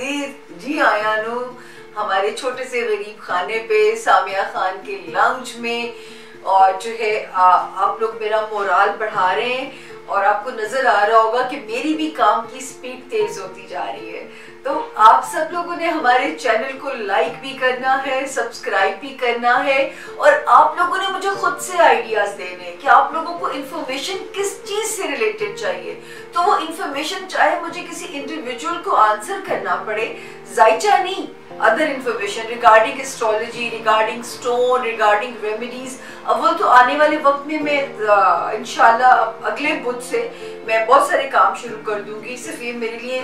जी आया नु हमारे छोटे से गरीब खाने पे सामिया खान के लाउंज में। और जो है आप लोग मेरा मोराल बढ़ा रहे हैं और आपको नजर आ रहा होगा कि मेरी भी काम की स्पीड तेज होती जा रही है। तो आप सब लोगों ने हमारे चैनल को लाइक भी करना है, सब्सक्राइब भी करना है और आप लोगों ने मुझे खुद से आइडियाज देने हैं कि आप लोगों को इन्फॉर्मेशन किस चीज से रिलेटेड चाहिए। तो वो इन्फॉर्मेशन चाहे मुझे किसी इंडिविजुअल को आंसर करना पड़े, जायचा नहीं, other information regarding astrology, regarding stone, regarding remedies. अब वो तो आने वाले वक्त में मैं इंशाल्लाह अगले बुध से मैं बहुत सारे काम शुरू कर दूंगी। सिर्फ ये मेरे लिए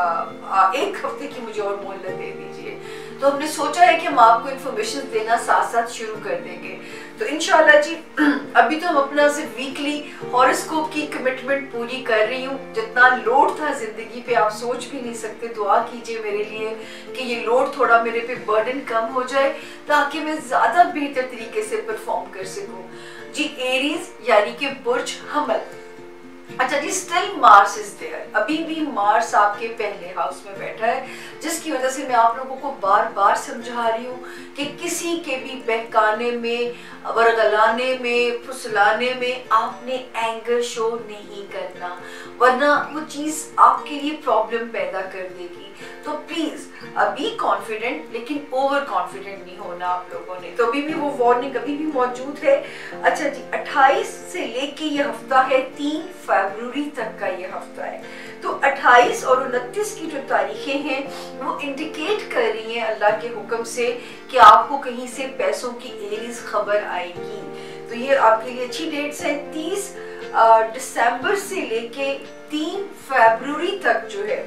एक हफ्ते की मुझे और मोहलत दे दीजिए। तो हमने सोचा है कि हम आपको इन्फॉर्मेशन देना साथ साथ शुरू कर देंगे। तो इंशाल्लाह जी अभी तो हम अपना सिर्फ वीकली हॉरोस्कोप की कमिटमेंट पूरी कर रही हूँ। जितना लोड था जिंदगी पे आप सोच भी नहीं सकते। दुआ कीजिए मेरे लिए कि ये लोड थोड़ा मेरे पे बर्डन कम हो जाए ताकि मैं ज्यादा बेहतर तरीके से परफॉर्म कर सकूं। जी एरीज यानी कि बुर्ज हमल। अच्छा जी, स्टिल मार्स इज देयर, अभी भी मार्स आपके पहले हाउस में बैठा है, जिसकी वजह से मैं आप लोगों को बार बार समझा रही हूँ कि किसी के भी बहकाने में, वरगलाने में, फुसलाने में आपने एंगर शो नहीं करना, वरना वो चीज आपके लिए प्रॉब्लम पैदा कर देगी। तो प्लीज अभी कॉन्फिडेंट लेकिन ओवर कॉन्फिडेंट नहीं होना आप लोगों ने। तो अभी भी वो वार्निंग अभी भी मौजूद है। अच्छा जी, 28 से लेके ये हफ्ता है 3 फरवरी तक का ये हफ्ता है। तो 28 और 29 की जो तारीखें हैं वो इंडिकेट कर रही हैं अल्लाह के हुक्म से कि आपको कहीं से पैसों की एरीज खबर आएगी। तो ये आपके लिए अच्छी डेट्स हैं। 30 दिसंबर से लेके 3 फरवरी तक जो है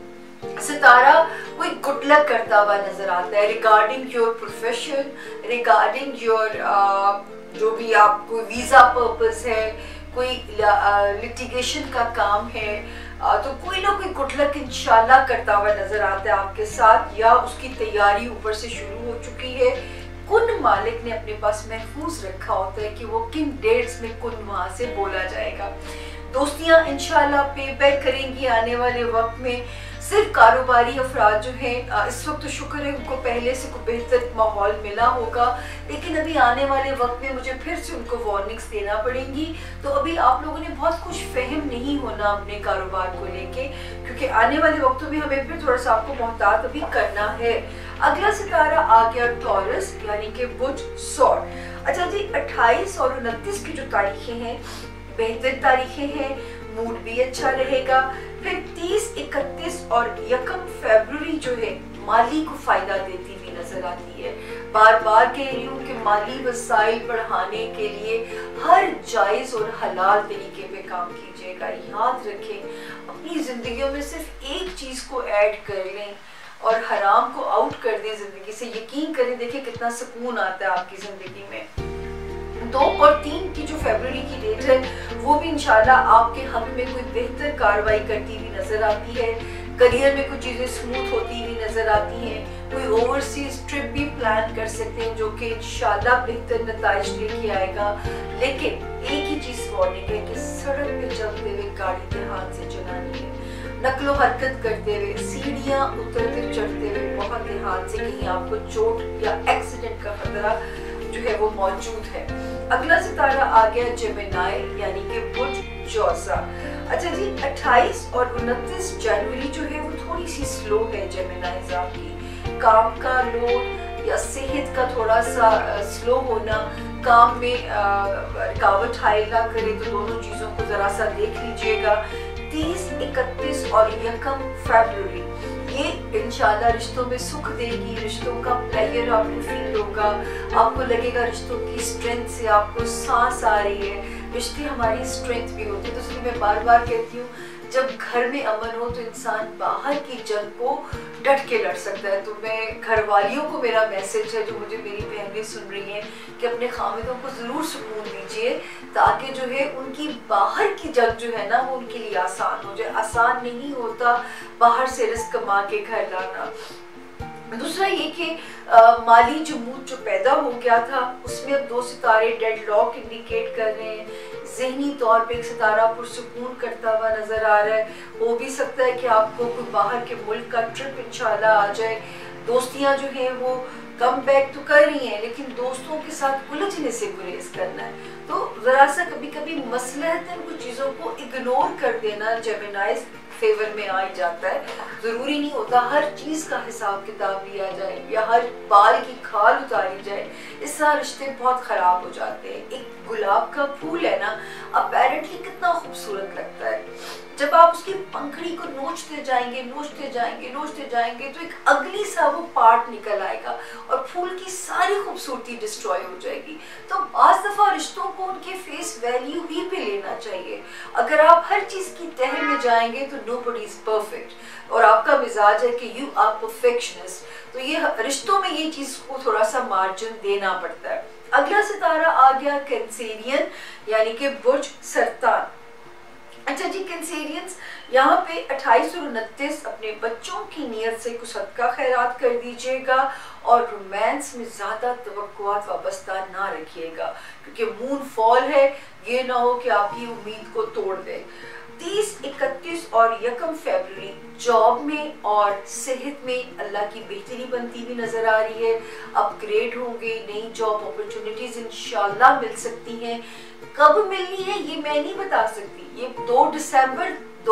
सितारा कोई गुड लक करता हुआ नजर आता है regarding your profession, regarding your जो भी आपको वीजा पर्पस है, कोई लिटिगेशन का काम है, तो कोई ना कोई गुड लक इंशाल्लाह करता हुआ नजर आता है आपके साथ, या उसकी तैयारी ऊपर से शुरू हो चुकी है। कुन मालिक ने अपने पास महफूज रखा होता है कि वो किन डेट्स में कुन वहां से बोला जाएगा। दोस्तियां इंशाल्लाह पे बैक करेंगी आने वाले वक्त में। सिर्फ कारोबारी अफराद जो हैं इस वक्त तो शुक्र है उनको पहले से कोई बेहतर माहौल मिला होगा, लेकिन अभी आने वाले वक्त में मुझे फिर से उनको वार्निंग्स देना पड़ेंगी। तो अभी आप लोगों ने बहुत कुछ फहम नहीं होना अपने कारोबार को लेके, क्योंकि आने वाले वक्तों में हमें फिर थोड़ा सा आपको मोहतात अभी करना है। अगला सितारा आ गया टॉरस यानी कि बुध सौर। अच्छा जी, 28 और 29 की जो तारीखें हैं बेहतर तारीखें हैं, मूड भी अच्छा रहेगा। फिर 30, 31 और 1 फरवरी जो है माली को फायदा देती हुई नजर आती है। बार बार कह रही हूँ कि माली वसाइल बढ़ाने के लिए हर जायज और हलाल तरीके पे काम कीजिएगा। याद रखें अपनी जिंदगियों में सिर्फ एक चीज को ऐड कर लें और हराम को आउट कर दें जिंदगी से। यकीन करें, देखिए कितना सुकून आता है आपकी जिंदगी में। 2 और 3 की जो फरवरी की डेट है वो भी इंशाल्लाह आपके हक में कोई बेहतर कार्रवाई करती हुई नजर आती है। करियर में कुछ चीजें स्मूथ होती हुई नजर आती हैं। कोई ओवरसीज ट्रिप भी प्लान कर सकते हैं जो कि इंशाल्लाह बेहतर नताइज लेके आएगा। लेकिन एक ही चीज वार्निंग है कि सड़क पे चलते हुए गाड़ी ध्यान से चलानी है। नकलो हरकत करते हुए, सीढ़ियां उतरते चढ़ते हुए बहुत ध्यान से, कहीं आपको चोट या एक्सीडेंट का खतरा जो है वो मौजूद है। अगला सितारा आ गया जेमिनाई यानी कि बुध जौसा। अच्छा जी, 28 और 29 जनवरी जो है वो थोड़ी सी स्लो है जेमिनाई आपकी। काम का लोड या सेहत का थोड़ा सा स्लो होना, काम में रुकावट हाइल ना करे, तो दोनों चीजों को जरा सा देख लीजिएगा। 30, 31 और 1 फरवरी ये इंशाल्लाह रिश्तों में सुख देगी। रिश्तों का प्लेयर आपको फील होगा, आपको लगेगा रिश्तों की स्ट्रेंथ से आपको सांस आ रही है। रिश्ते हमारी स्ट्रेंथ भी होती है। तो इसलिए मैं बार बार कहती हूँ जब घर में अमन हो तो इंसान बाहर की जंग को डट के लड़ सकता है। तो मैं घर वालियों को मेरा मैसेज है जो मुझे मेरी बहनें सुन रही हैं कि अपने खामिदों को ज़रूर सुकून दीजिए ताकि जो है उनकी बाहर की जंग जो है ना वो उनके लिए आसान हो जाए। आसान नहीं होता बाहर से रिस्क कमा के घर लाना। दूसरा ये कि माली जमूद जो पैदा हो गया था उसमें अब 2 सितारे डेडलॉक इंडिकेट कर रहे हैं। ज़हनी तौर पे एक सितारा पुरसुकून करता हुआ नज़र आ रहा है। हो भी सकता है कि आपको कोई बाहर के मुल्क का ट्रिप इंशाल्लाह आ जाए। दोस्तियाँ जो हैं वो कम बैक तो कर रही हैं, लेकिन दोस्तों के साथ उलझने से गुरेज करना है। तो ज़रा सा कभी कभी मसलहतन कुछ चीज़ों को इग्नोर कर देना जेमिनाइज फेवर में आ ही जाता है। ज़रूरी नहीं होता हर चीज़ का हिसाब किताब लिया जाए या हर बाल की खाल उतारी जाए, इससे रिश्ते बहुत ख़राब हो जाते हैं। एक गुलाब का फूल है ना, अपेरेंटली कितना खूबसूरत लगता है, जब आप उसकी पंखड़ी को नोचते जाएंगे नोचते जाएंगे नोचते जाएंगे तो एक अगली सा वो पार्ट निकल आएगा और फूल की सारी खूबसूरती डिस्ट्रॉय हो जाएगी। तो बाज़ दफ़ा रिश्तों को उनके फेस वैल्यू ही पे लेना चाहिए। अगर आप हर चीज़ की तह में जाएंगे तो नोबडी इज़ परफेक्ट, और आपका मिजाज है कि यू आर परफेक्शनिस्ट, तो ये रिश्तों में ये चीज़ को थोड़ा सा मार्जिन देना पड़ता है। अगला सितारा आ गया कैंसेरियन, यानी कि बुर्ज सरतान। अच्छा जी, कैंसेरियंस यहाँ पे 28 और 29 अपने बच्चों की नीयत से कुछ सदका खैरात कर दीजिएगा और रोमांस में ज़्यादा तवक्कुआत वाबस्ता ना रखिएगा, क्योंकि मून फॉल है, ये ना हो कि आपकी उम्मीद को तोड़ दे। 30, 31 और 1 फरवरी जॉब में और सेहत में अल्लाह की बेहतरी बनती हुई नज़र आ रही है। अपग्रेड होंगे, नई जॉब अपॉर्चुनिटीज़ इंशाल्लाह मिल सकती हैं। कब मिलनी है ये मैं नहीं बता सकती, ये 2 दिसंबर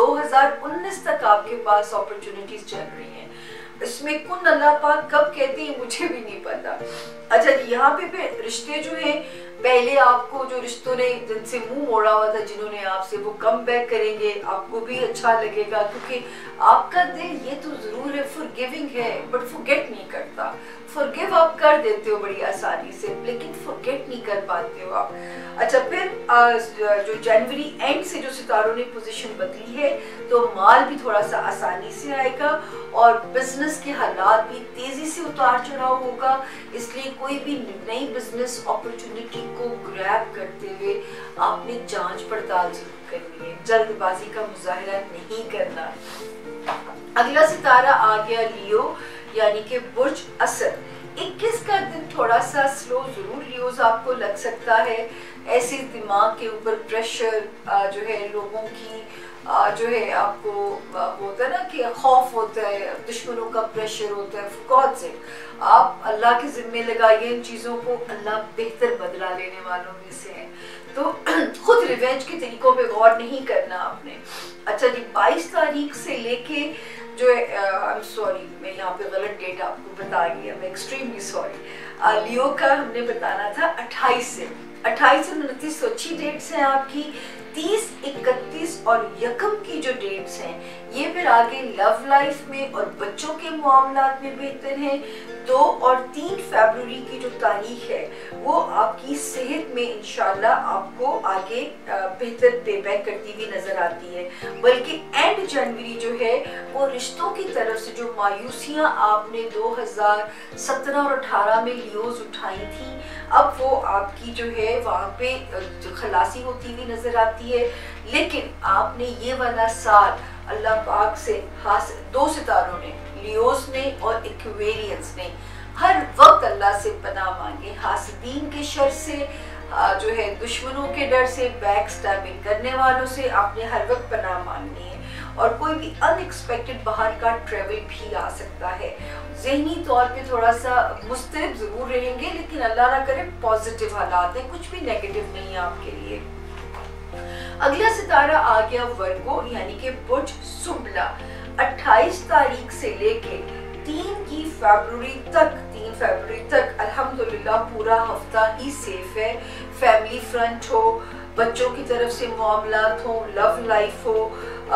2019 तक आपके पास अपॉर्चुनिटीज़ चल रही हैं। इसमें कुन अल्लाह पाक कब कहते हैं मुझे भी नहीं पता। अच्छा जी, यहाँ पे रिश्ते जो हैं, पहले आपको जो रिश्तों ने जिनसे मुंह मोड़ा हुआ था जिन्होंने आपसे, वो कम बैक करेंगे, आपको भी अच्छा लगेगा, क्योंकि आपका दिल ये तो ज़रूर है फॉरगिविंग है बट फॉरगेट नहीं करता। फॉरगिव आप कर देते हो बड़ी आसानी से, लेकिन फॉरगेट नहीं कर पाते हो आप। अच्छा, फिर जो जनवरी एंड से जो सितारों ने पोजीशन बदली है तो माल भी थोड़ा सा आसानी से आएगा और बिजनेस के हालात भी तेजी से उतार चढ़ाव होगा। इसलिए कोई भी नई बिजनेस अपॉर्चुनिटी को ग्रैब करते हुए आपने जांच पड़ताल जरूर करनी है, जल्दबाजी का मुजाहरा नहीं करना। अगला सितारा आ गया लियो, यानी कि बुर्ज असद। 21 का दिन थोड़ा सा स्लो जरूर लियोज आपको लग सकता है। ऐसे दिमाग के ऊपर प्रेशर जो है लोगों की जो है आपको होता है ना कि खौफ होता है, दुश्मनों का प्रेशर होता है। गॉड से आप अल्लाह के जिम्मे लगाइए इन चीज़ों को, अल्लाह बेहतर बदला लेने वालों में से है। तो खुद रिवेंज के तरीकों पे गौर नहीं करना आपने। अच्छा जी, 22 तारीख से लेके जो है आई एम सॉरी मैं यहाँ पे गलत डेट आपको बता गई, मैं एक्सट्रीमली सॉरी। लियो का हमने बताना था 28 से 29 तो अच्छी डेट्स हैं आपकी। 30, 31 और 1 की जो डेट्स हैं ये फिर आगे लव लाइफ में और बच्चों के मामलात में बेहतर हैं। 2 और 3 फरवरी की जो तारीख है वो आपकी सेहत में इंशाल्लाह आपको आगे बेहतर पेबैक करती हुई नजर आती है। बल्कि एंड जनवरी जो है वो रिश्तों की तरफ से जो मायूसियाँ आपने 2017 और 18 में लियोज उठाई थी, अब वो आपकी जो है वहाँ पे खलासी होती हुई नजर आती है। लेकिन आपने ये वाला साल अल्लाह पाक से 2 सितारों ने, लियोस ने और एक्वेरियंस ने, हर वक्त अल्लाह से पनाह मांगे। हासदीन के शर से जो है दुश्मनों के डर से, बैक स्टैबिंग करने वालों से आपने हर वक्त पनाह मांगनी है। और कोई भी अनएक्सपेक्टेड बाहर का ट्रेवल भी आ सकता है। ज़हनी तौर पे थोड़ा सा मुस्तरब ज़रूर रहेंगे, लेकिन अल्लाह ना करे पॉजिटिव हालात हैं, कुछ भी नेगेटिव नहीं है आपके लिए। अगला सितारा आ गया वर्गो, यानी कि बुर्ज सुंबला। 28 तारीख से लेके 3 फरवरी तक अल्हम्दुलिल्लाह पूरा हफ्ता ही सेफ है। फैमिली फ्रंट हो, बच्चों की तरफ से मामलात हो, लव लाइफ हो,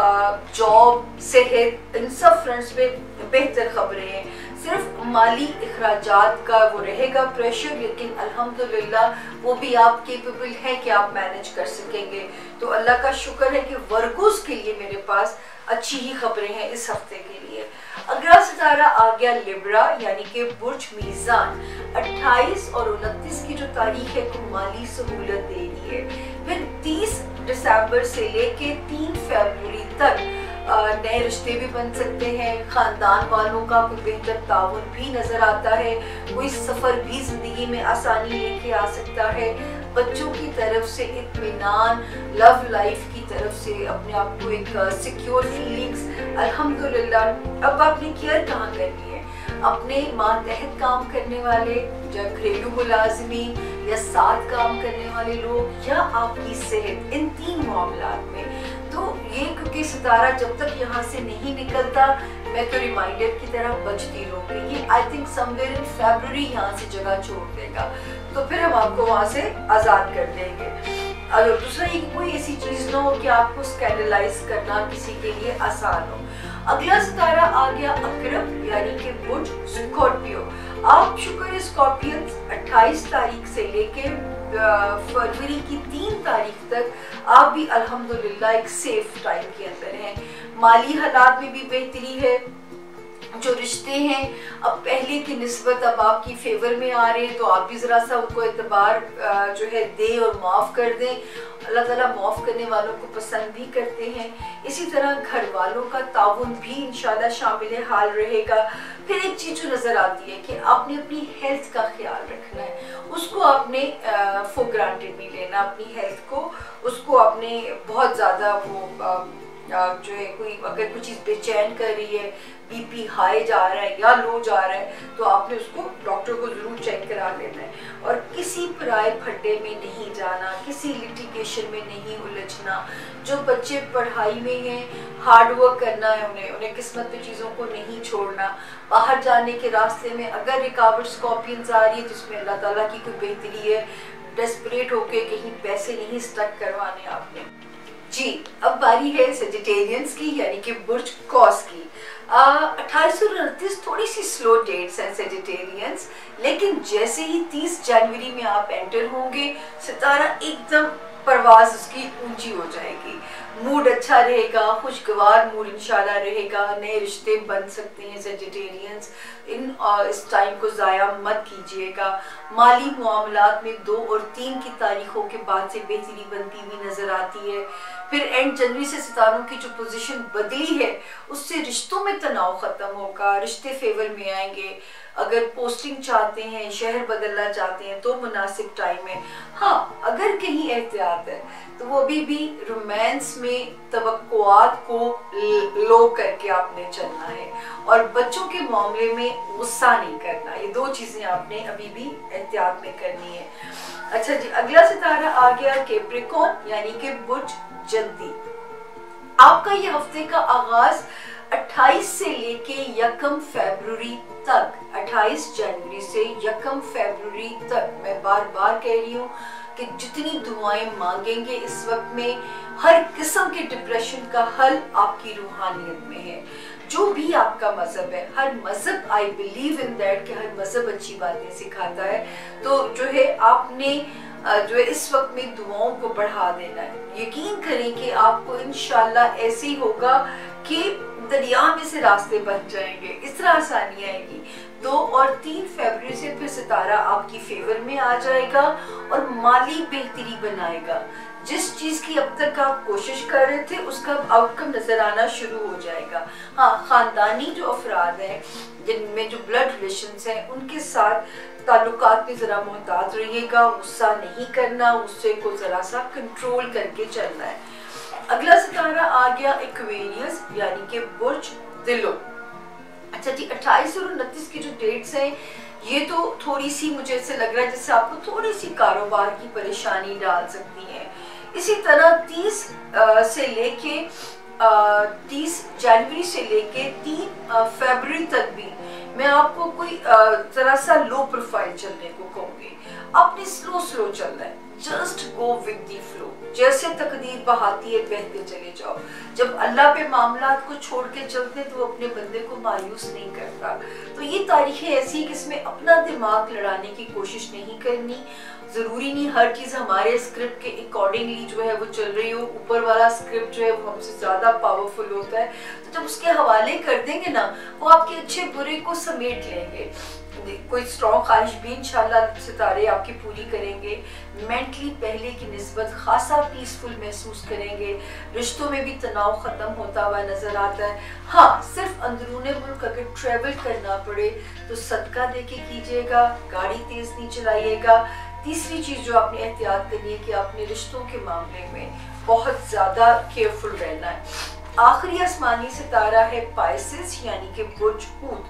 जॉब, सेहत, इन सब फ्रंट्स पे बेहतर खबरें हैं। सिर्फ माली इखराजात का वो रहेगा प्रेशर, लेकिन अल्हम्दुलिल्लाह वो भी आप केपेबल हैं कि आप मैनेज कर सकेंगे। तो अल्लाह का शुक्र है कि वर्गोस के लिए मेरे पास अच्छी ही खबरें हैं इस हफ्ते के लिए। अगला सितारा आ गया लिब्रा, यानी कि बुर्ज मीज़ान। 28 और 29 की जो तारीख है को माली सहूलत दे रही है। फिर 30 दिसंबर से लेके 3 फरवरी तक नए रिश्ते भी बन सकते हैं। खानदान वालों का कोई बेहतर ताउन भी नजर आता है। कोई सफर भी जिंदगी में आसानी लेके आ सकता है। बच्चों की तरफ से इत्मीनान, लव लाइफ की तरफ से अपने आप को एक सिक्योर फीलिंग्स, अल्हम्दुलिल्लाह। अब आपने केयर कहाँ करनी है? अपने मातहत काम करने वाले, या घरेलू मुलाजिमीन, या साथ काम करने वाले लोग, या आपकी सेहत, इन 3 मामलात में। तो ये क्योंकि सितारा जब तक यहाँ से नहीं निकलता, मैं तो रिमाइंडर की तरह बचती रहूँगी। ये आई थिंक समवेयर इन फरवरी यहाँ से जगह छोड़ देगा, तो फिर हम आपको वहाँ से आज़ाद कर देंगे। और दूसरा ये कि कोई ऐसी चीज़ ना हो कि आपको स्कैंडलाइज करना किसी के लिए आसान हो। अगला सितारा आ गया अक्रब, यानी कि बुर्ज स्कॉर्पियो। आप शुक्र स्कॉर्पियंस 28 तारीख से लेके फरवरी की 3 तारीख तक आप भी अल्हम्दुलिल्लाह एक सेफ टाइम के अंदर हैं। माली हालात में भी बेहतरी है। जो रिश्ते हैं अब पहले की निस्बत अब आपकी फेवर में आ रहे हैं, तो आप भी ज़रा सा उनको एतबार जो है दें और माफ़ कर दें। अल्लाह ताला माफ़ करने वालों को पसंद भी करते हैं। इसी तरह घर वालों का ताउन भी इंशाल्लाह शामिल हाल रहेगा। फिर एक चीज़ जो नज़र आती है कि आपने अपनी हेल्थ का ख्याल रखना है, उसको आपने फॉर ग्रांटेड नहीं लेना। अपनी हेल्थ को, उसको आपने बहुत ज़्यादा वो जो है कोई अगर कोई चीज़ बेचैन कर रही है, बीपी हाई जा रहा है या लो जा रहा है, तो आपने उसको डॉक्टर को ज़रूर चेक करा लेना है। और किसी पराए फड्डे में नहीं जाना, किसी लिटिगेशन में नहीं उलझना। जो बच्चे पढ़ाई में हैं, हार्ड वर्क करना है उन्हें किस्मत पे चीज़ों को नहीं छोड़ना। बाहर जाने के रास्ते में अगर रुकावट स्कॉर्पियंस आ रही है, तो उसमें अल्लाह ताला की कोई बेहतरी है। डेस्परेट होके कहीं पैसे नहीं स्टक करवाने आपने। जी, अब बारी है सेजिटेरियंस की, यानी कि बुर्ज कॉस की। 2829 थोड़ी सी स्लो डेट्स हैं सेजिटेरियंस, लेकिन जैसे ही 30 जनवरी में आप एंटर होंगे, सितारा एकदम परवाज उसकी ऊंची हो जाएगी। मूड अच्छा रहेगा, खुशगवार मूड इंशाल्लाह रहेगा। नए रिश्ते बन सकते हैं सेजिटेरियंस। इस टाइम को ज़ाया मत कीजिएगा। माली मामलात में 2 और 3 की तारीखों के बाद से बेहतरी बनती हुई नज़र आती है। फिर एंड जनवरी से सितारों की जो पोजीशन बदली है, उससे रिश्तों में तनाव ख़त्म होगा, रिश्ते फेवर में आएंगे। अगर पोस्टिंग चाहते हैं, शहर बदलना चाहते हैं, तो मुनासिब टाइम है। हाँ, अगर कहीं एहतियात है तो वो भी रोमांस में तवक्कुआत को लो करके आपने चलना है, और बच्चों के मामले में गुस्सा नहीं करना। ये 2 चीज़ें आपने अभी भी एहतियात में करनी है। अच्छा जी, अगला सितारा आ गया कैप्रिकॉर्न, यानी कि बुर्ज जल्दी। आपका ये हफ्ते का आगाज 28 से लेके 1 फरवरी तक, 28 जनवरी से 1 फरवरी तक, मैं बार बार कह रही हूँ कि जितनी दुआएं मांगेंगे इस वक्त में, हर किस्म के डिप्रेशन का हल आपकी रूहानियत में है। जो भी आपका मजहब है, हर मजहब, आई बिलीव इन दैट कि हर मजहब अच्छी बातें सिखाता है। तो जो है आपने जो है इस वक्त में दुआओं को बढ़ा देना है। यकीन करें कि आपको इंशाल्लाह ऐसे ही होगा कि दरिया में से रास्ते बन जाएंगे, इस तरह आसानी आएगी। 2 और 3 फरवरी से फिर सितारा आपकी फेवर में आ जाएगा और माली बेहतरी बनाएगा। जिस चीज़ की अब तक आप कोशिश कर रहे थे, उसका आउटकम नजर आना शुरू हो जाएगा। हाँ, खानदानी जो अफराद हैं, जिनमें जो ब्लड रिलेशंस हैं, उनके साथ ताल्लुकात में ज़रा मोहतात रहिएगा। गुस्सा नहीं करना, गुस्से को ज़रा सा कंट्रोल करके चलना है। अगला सितारा आ गया एक्वेरियस, यानी कि बुर्ज दिलो। अच्छा जी, 28 और 29 की जो डेट्स हैं, ये तो थोड़ी सी मुझे ऐसे लग रहा है जैसे आपको थोड़ी सी कारोबार की परेशानी डाल सकती है। इसी तरह 30 से लेके 30 जनवरी से लेके 3 फरवरी तक भी मैं आपको कोई जरा सा लो प्रोफाइल चलने को कहूँगी। आपने स्लो चलना है, just go with the flow. जैसे तकदीर बहाती है बहते चले जाओ। जब अल्लाह पे मामलात को छोड़ के चलते तो वो अपने बंदे को मायूस नहीं करता। तो ये तारीखें ऐसी कि इसमें अपना दिमाग लड़ाने की कोशिश नहीं करनी। ज़रूरी नहीं हर चीज़ हमारे स्क्रिप्ट के अकॉर्डिंगली जो है वो चल रही हो। ऊपर वाला स्क्रिप्ट जो है वो हमसे ज़्यादा पावरफुल होता है। तो जब उसके हवाले कर देंगे ना, वो आपके अच्छे बुरे को समेट लेंगे। कोई स्ट्रॉन्ग ख्वाहिश भी इंशाल्लाह सितारे आपकी पूरी करेंगे। मेंटली पहले की निस्बत खासा पीसफुल महसूस करेंगे। रिश्तों में भी तनाव ख़त्म होता हुआ नज़र आता है। हाँ, सिर्फ अंदरूने मुल्क अगर ट्रेवल करना पड़े तो सदका दे के कीजिएगा, गाड़ी तेज़ नहीं चलाइएगा। तीसरी चीज़ जो आपने एहतियात करनी है कि आपने रिश्तों के मामले में बहुत ज़्यादा केयरफुल रहना है। आखिरी आसमानी सितारा है पाइसेस यानी कि बुर्ज ऊद।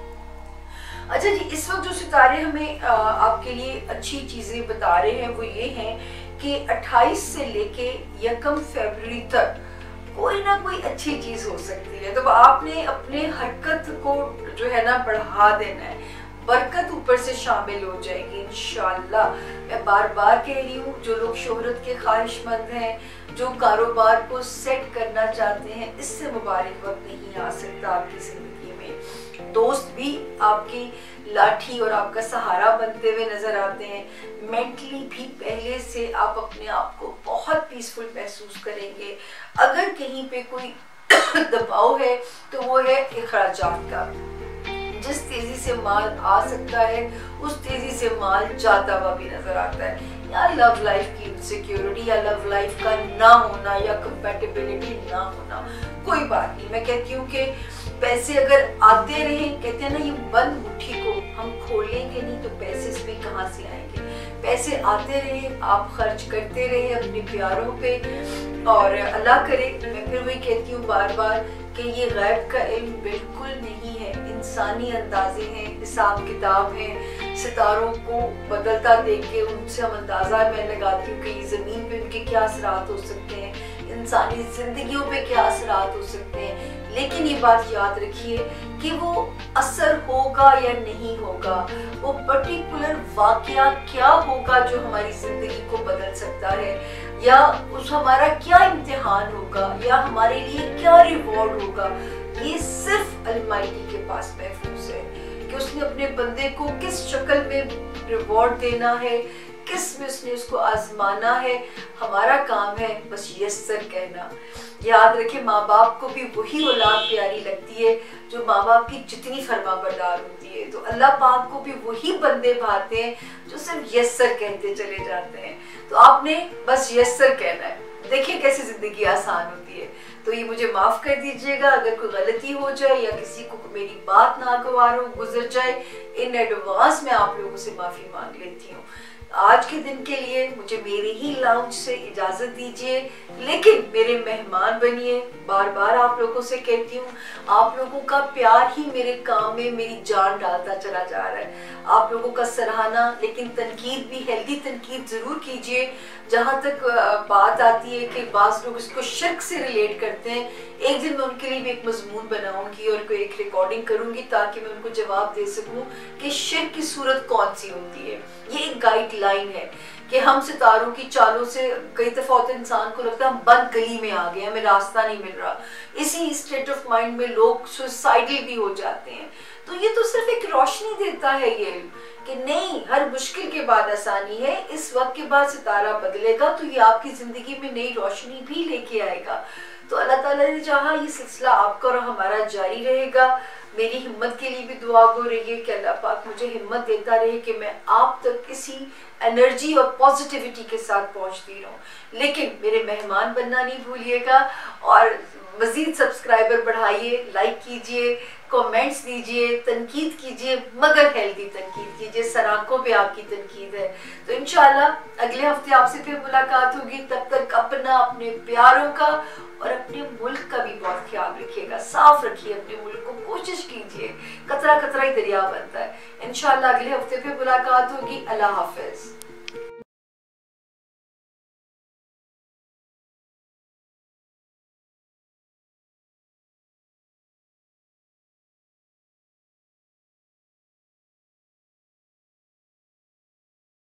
अच्छा जी, इस वक्त जो सितारे हमें आपके लिए अच्छी चीज़ें बता रहे हैं वो ये हैं कि 28 से लेके 1 फरवरी तक कोई ना कोई अच्छी चीज़ हो सकती है। तो आपने अपने हरकत को जो है ना बढ़ा देना है, बरकत ऊपर से शामिल हो जाएगी इंशाल्लाह। मैं बार बार कह रही हूँ, जो लोग शोहरत के ख्वाहिशमंद हैं, जो कारोबार को सेट करना चाहते हैं, इससे मुबारक वक्त नहीं आ सकता आपकी ज़िंदगी में। दोस्त भी आपकी लाठी और आपका सहारा बनते हुए नजर आते हैं। मेंटली भी पहले से आप अपने आप को बहुत पीसफुल महसूस करेंगे। अगर कहीं पे कोई दबाव है तो वो है अखराजात का। जिस तेजी से माल आ सकता है उस तेजी से माल जाता हुआ भी नजर आता है। या लव लाइफ की इनसिक्योरिटी या लव लाइफ का ना होना या कंपैटिबिलिटी ना होना, कोई बात नहीं। मैं कहती हूँ कि पैसे अगर आते रहे, कहते हैं ना ये बंद मुट्ठी को हम खोलेंगे नहीं तो पैसे इसमें कहाँ से आएंगे। पैसे आते रहे, आप खर्च करते रहे अपने प्यारों पे, और अल्लाह करे, मैं फिर वही कहती हूँ बार बार कि ये गैब का इल्म बिल्कुल नहीं है, इंसानी अंदाजे हैं, हिसाब किताब हैं। सितारों को बदलता देख के उनसे हम अंदाज़ा मैं लगाती हूँ कि ये ज़मीन पे उनके क्या असरात हो सकते हैं, इंसानी ज़िंदगियों पे क्या असरात हो सकते हैं। लेकिन ये बात याद रखिए कि वो असर होगा या नहीं होगा, वो पर्टिकुलर वाकया क्या होगा जो हमारी ज़िंदगी को बदल सकता है, या उस हमारा क्या इम्तिहान होगा, या हमारे लिए क्या रिवॉर्ड होगा, ये सिर्फ अलमाइटी के पास महफूज है कि उसने अपने बंदे को किस शक्ल में रिवॉर्ड देना है, किस में उसने उसको आजमाना है। हमारा काम है बस यस्सर कहना। याद रखें, माँ बाप को भी वही औलाद प्यारी लगती है जो माँ बाप की जितनी फरमाबरदार होती है। तो अल्लाह पाक को भी वही बंदे भाते हैं जो सिर्फ यस्सर कहते चले जाते हैं। तो आपने बस यस्सर कहना है, देखिए कैसे जिंदगी आसान होती है। तो ये मुझे माफ कर दीजिएगा अगर कोई गलती हो जाए या किसी को मेरी बात नागवार हो गुजर जाए, इन एडवांस में आप लोगों से माफी मांग लेती हूँ। आज के दिन के लिए मुझे मेरे ही लाउंज से इजाजत दीजिए, लेकिन मेरे मेहमान बनिए। बार बार आप लोगों से कहती हूँ, आप लोगों का प्यार ही मेरे काम में मेरी जान डालता चला जा रहा है। आप लोगों का सराहना, लेकिन तनकीद भी हेल्दी तनकीद जरूर कीजिए। जहाँ तक बात आती है कि बाज़ लोग इसको शिर्क से रिलेट करते हैं, एक दिन मैं उनके लिए भी एक मजमून बनाऊंगी और कोई एक रिकॉर्डिंग करूंगी ताकि मैं उनको जवाब दे सकूं कि शिर्क की सूरत कौन सी होती है। ये एक गाइडलाइन है कि हम सितारों की चालों से कई दफा होता है इंसान को लगता है हम बंद गली में आ गए, हमें रास्ता नहीं मिल रहा। इसी स्टेट ऑफ माइंड में लोग सुसाइडल भी हो जाते हैं। तो ये तो सिर्फ एक रोशनी देता है ये कि नहीं, हर मुश्किल के बाद आसानी है। इस वक्त के बाद सितारा बदलेगा तो ये आपकी जिंदगी में नई रोशनी भी लेके आएगा। तो अल्लाह ताला ने चाहा ये सिलसिला आपका और हमारा जारी रहेगा। मेरी हिम्मत के लिए भी दुआ गो रही है कि अल्लाह पाक मुझे हिम्मत देता रहे कि मैं आप तक इसी एनर्जी और पॉजिटिविटी के साथ पहुंचती रहूं। लेकिन मेरे मेहमान बनना नहीं भूलिएगा और मजीद सब्सक्राइबर बढ़ाइए, लाइक कीजिए, कमेंट्स दीजिए, तनकीद कीजिए, मगर हेल्दी तनकीद कीजिए। सराखों पे आपकी तनकीद है। तो इंशाल्लाह अगले हफ्ते आपसे फिर मुलाकात होगी। तब तक अपना, अपने प्यारों का और अपने मुल्क का भी बहुत ख्याल रखिएगा। साफ रखिए अपने मुल्क को, कोशिश कीजिए, कतरा कतरा ही दरिया बनता है। इंशाल्लाह अगले हफ्ते फिर मुलाकात होगी। अल्लाह हाफिज।